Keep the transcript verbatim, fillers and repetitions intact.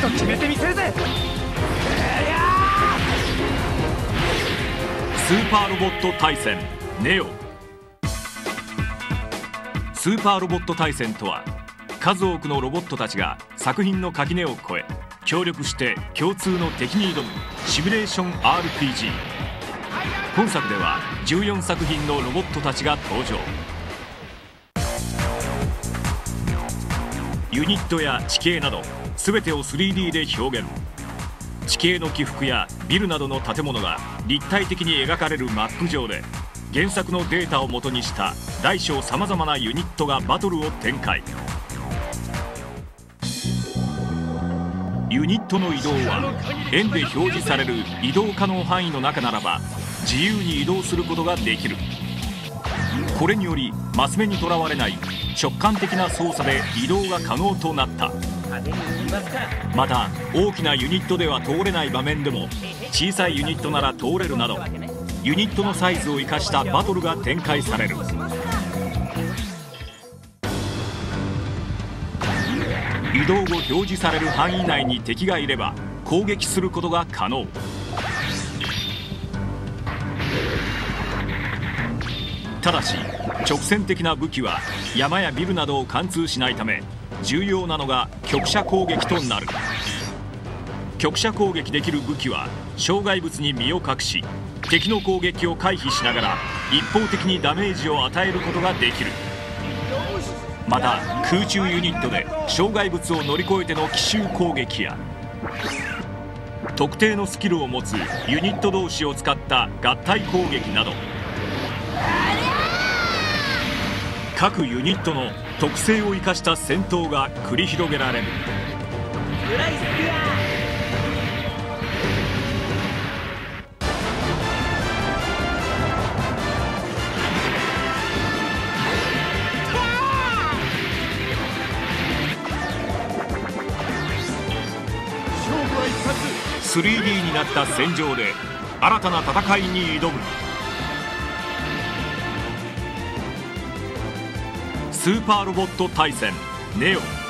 と決めてみせるぜ。 スーパーロボット対戦ネオ。スーパーロボット対戦とは、数多くのロボットたちが作品の垣根を越え協力して共通の敵に挑むシミュレーション アールピージー。 本作ではじゅうよんさく品のロボットたちが登場。ユニットや地形など全てを スリーディー で表現。地形の起伏やビルなどの建物が立体的に描かれるマップ上で、原作のデータを元にした大小さまざまなユニットがバトルを展開。ユニットの移動は円で表示される移動可能範囲の中ならば自由に移動することができる。これによりマス目にとらわれない直感的な操作で移動が可能となった。また大きなユニットでは通れない場面でも小さいユニットなら通れるなど、ユニットのサイズを生かしたバトルが展開される。移動後表示される範囲内に敵がいれば攻撃することが可能。ただし直線的な武器は山やビルなどを貫通しないため、重要なのが局射攻撃となる。局射攻撃できる武器は障害物に身を隠し、敵の攻撃を回避しながら一方的にダメージを与えることができる。また空中ユニットで障害物を乗り越えての奇襲攻撃や、特定のスキルを持つユニット同士を使った合体攻撃など、各ユニットの特性を生かした戦闘が繰り広げられる。スリーディー になった戦場で新たな戦いに挑む。スーパーロボット対戦ネオ。